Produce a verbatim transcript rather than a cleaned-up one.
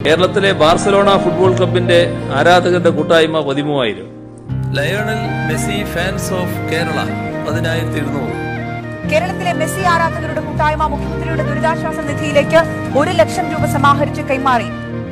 കേരളത്തിലെ Barcelona football ക്ലബിന്റെ ആരാധകരുടെ കൂട്ടായ്മ പതിമൂവായിരം. Lionel Messi fans of Kerala പതിനായിരത്തി ഇരുന്നൂറ്. കേരളത്തിലെ മെസ്സി ആരാധകരുടെ കൂട്ടായ്മ മുഖ്യമന്ത്രിയുടെ ദുരിതാശ്വാസ നിധിയിലേക്ക് ഒരു ലക്ഷം രൂപ സമാഹരിച്ച് കൈമാറി.